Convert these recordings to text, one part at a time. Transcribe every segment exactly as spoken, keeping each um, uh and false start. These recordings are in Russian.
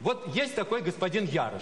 Вот есть такой господин Ярош.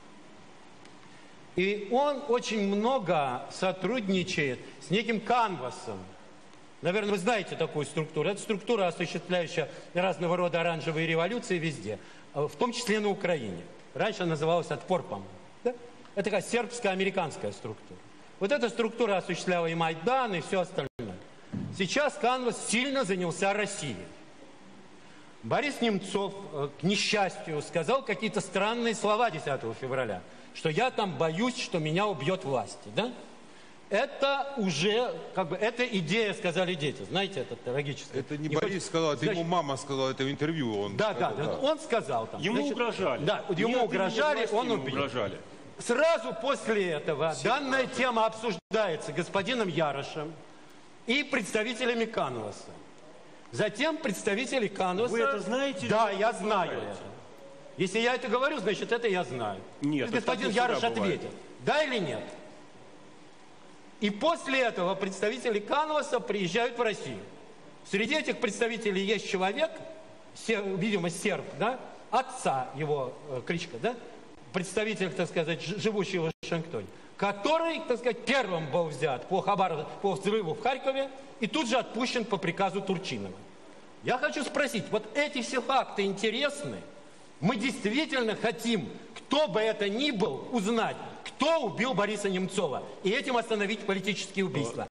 И он очень много сотрудничает с неким канвасом. Наверное, вы знаете такую структуру. Это структура, осуществляющая разного рода оранжевые революции везде, в том числе на Украине. Раньше называлась «Отпор», по-моему. Да? Это такая сербско-американская структура. Вот эта структура осуществляла и Майдан, и все остальное. Сейчас канвас сильно занялся Россией. Борис Немцов, к несчастью, сказал какие-то странные слова десятого февраля, что я там боюсь, что меня убьет власти. Да? Это уже, как бы, это идея, сказали дети. Знаете, это трагическое. Это не, не Борис хочет... сказал, это Значит... ему мама сказала, это в интервью. Он да, сказал, да, да, он сказал там. Ему Значит, угрожали. Да, ему Нет, угрожали, он ему убил. угрожали. Сразу после этого Все данная правда. тема обсуждается господином Ярошем и представителями канваса. Затем представители канваса... Вы это знаете? Да, я знаю это. Если я это говорю, значит, это я знаю. Нет, господин Ярош ответит. Да или нет? И после этого представители канваса приезжают в Россию. Среди этих представителей есть человек, видимо, серб, да? Отца его кличка, да? Представитель, так сказать, живущий в Вашингтоне, который, так сказать, первым был взят по, Хабар... по взрыву в Харькове и тут же отпущен по приказу Турчинова. Я хочу спросить, вот эти все факты интересны? Мы действительно хотим, кто бы это ни был, узнать, кто убил Бориса Немцова, и этим остановить политические убийства.